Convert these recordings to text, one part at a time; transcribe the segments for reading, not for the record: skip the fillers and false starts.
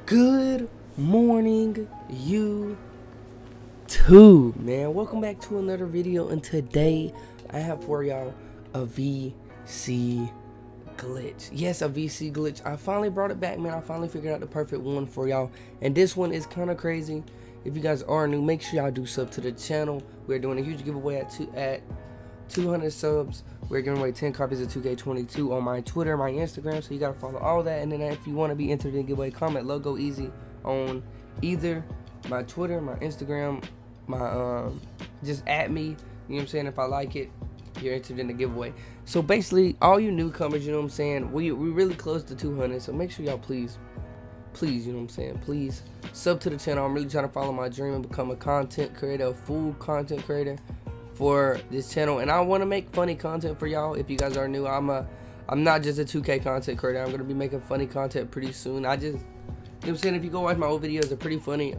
Good morning, YouTube, man. Welcome back to another video, and today I have for y'all a VC glitch. Yes, a VC glitch. I finally brought it back, man. I finally figured out the perfect one for y'all, and this one is kind of crazy. If you guys are new, make sure y'all do sub to the channel. We're doing a huge giveaway at 200 subs. We're giving away 10 copies of 2K22 on my Twitter, my Instagram, so you gotta follow all that. And then if you want to be entered in the giveaway, comment Logo Easy on either my Twitter, my Instagram, my just at me. You know what I'm saying? If I like it, you're entered in the giveaway. So basically, all you newcomers, you know what I'm saying, we really close to 200, so make sure y'all please, you know what I'm saying, please sub to the channel. I'm really trying to follow my dream and become a content creator, a full content creator for this channel. And I want to make funny content for y'all. If you guys are new, I'm not just a 2K content creator. I'm gonna be making funny content pretty soon. You know what I'm saying, if you go watch my old videos, they're pretty funny.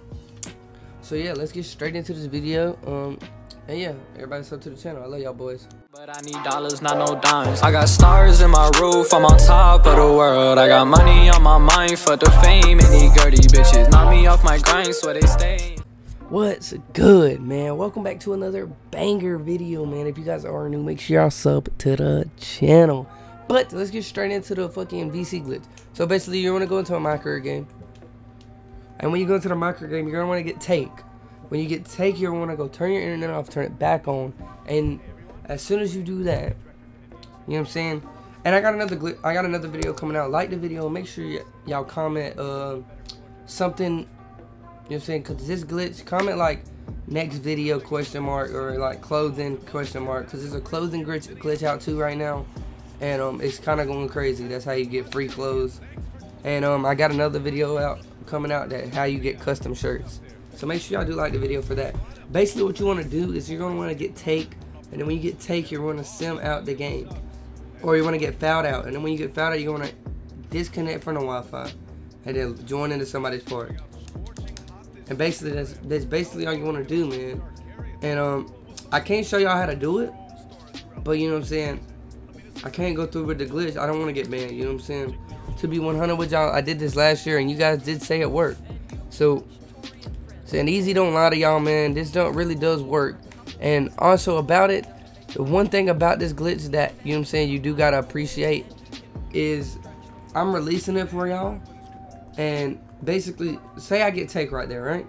So yeah, let's get straight into this video. And yeah, everybody sub to the channel. I love y'all boys. But I need dollars, not no dimes. I got stars in my roof, I'm on top of the world. I got money on my mind for the fame. Any dirty bitches knock me off my grind, so they stay. What's good, man? Welcome back to another banger video, man. If you guys are new, make sure y'all sub to the channel. But let's get straight into the fucking VC glitch. So basically, you're gonna go into a my career game, and when you go into the my career game, you're gonna want to get take. When you get take, you're gonna want to go turn your internet off, turn it back on, and as soon as you do that, you know what I'm saying. And I got another video coming out. Like the video, make sure y'all comment something. You know what I'm saying? Because this glitch, comment like next video ? Or like clothing ? Because there's a clothing glitch out too right now, and it's kind of going crazy. That's how you get free clothes. And I got another video coming out that how you get custom shirts. So make sure y'all do like the video for that. Basically, what you want to do is you're going to want to get take, and then when you get take, you're going to sim out the game, or you want to get fouled out. And then when you get fouled out, you're going to disconnect from the Wi-Fi and then join into somebody's party. And basically, that's basically all you want to do, man. And I can't show y'all how to do it, but you know what I'm saying, I can't go through with the glitch. I don't want to get banned, you know what I'm saying. To be 100 with y'all, I did this last year, and you guys did say it worked. So saying easy don't lie to y'all, man. This really does work. And also about it, the one thing about this glitch that, you know what I'm saying, you do gotta appreciate is I'm releasing it for y'all. And basically, say I get take right there, right?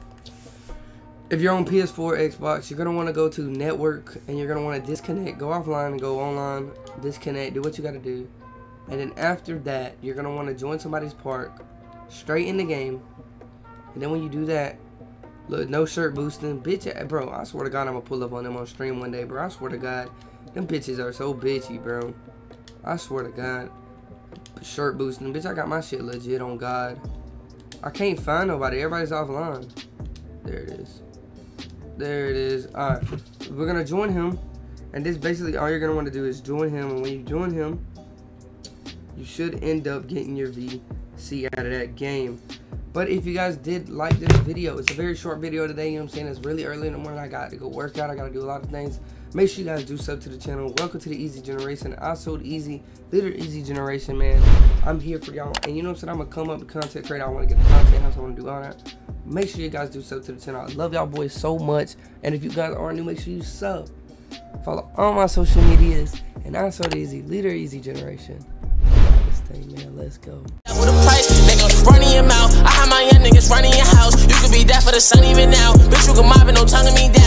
If you're on PS4, Xbox, you're gonna want to go to network, and you're gonna want to disconnect, go offline and go online, disconnect, do what you gotta do. And then after that, you're gonna want to join somebody's park straight in the game. And then when you do that, look, no shirt boosting, bitch, bro, I swear to God, I'm gonna pull up on them on stream one day, bro. I swear to God, them bitches are so bitchy, bro. I swear to God. Shirt boosting, bitch, I got my shit legit on God. I can't find nobody, everybody's offline. There it is. There it is. Alright, we're gonna join him, and this basically all you're gonna want to do is join him. And when you join him, you should end up getting your VC out of that game. But if you guys did like this video, it's a very short video today, you know what I'm saying. It's really early in the morning. I got to go work out, I gotta do a lot of things. Make sure you guys do sub to the channel. Welcome to the Easy Generation. I sold easy, literally easy generation, man. I'm here for y'all, and you know what I'm saying, I'm gonna come up with content creator. I want to get the content house, I want to do all that. Make sure you guys do sub to the channel. I love y'all boys so much. And if you guys are new, make sure you sub. Follow all my social medias, and I sold easy, leader easy generation. This thing, man, let's go. With a price, nigga, running your mouth. I have my young niggas running your house. You could be that for the sun even now. Bitch, you can mob it, no tonguing me down.